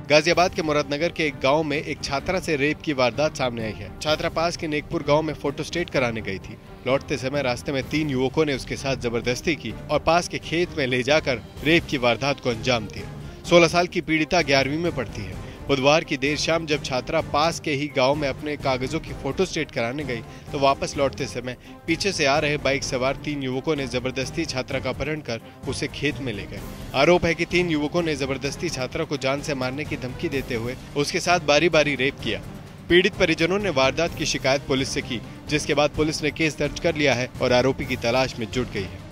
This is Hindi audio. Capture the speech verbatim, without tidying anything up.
गाजियाबाद के मुरादनगर के एक गांव में एक छात्रा से रेप की वारदात सामने आई है। छात्रा पास के नेकपुर गांव में फोटोस्टेट कराने गई थी। लौटते समय रास्ते में तीन युवकों ने उसके साथ जबरदस्ती की और पास के खेत में ले जाकर रेप की वारदात को अंजाम दिया। सोलह साल की पीड़िता ग्यारहवीं में पढ़ती है। बुधवार की देर शाम जब छात्रा पास के ही गांव में अपने कागजों की फोटोस्टेट कराने गई तो वापस लौटते समय पीछे से आ रहे बाइक सवार तीन युवकों ने जबरदस्ती छात्रा का अपहरण कर उसे खेत में ले गए। आरोप है कि तीन युवकों ने जबरदस्ती छात्रा को जान से मारने की धमकी देते हुए उसके साथ बारी बारी रेप किया। पीड़ित परिजनों ने वारदात की शिकायत पुलिस से की, जिसके बाद पुलिस ने केस दर्ज कर लिया है और आरोपी की तलाश में जुट गई है।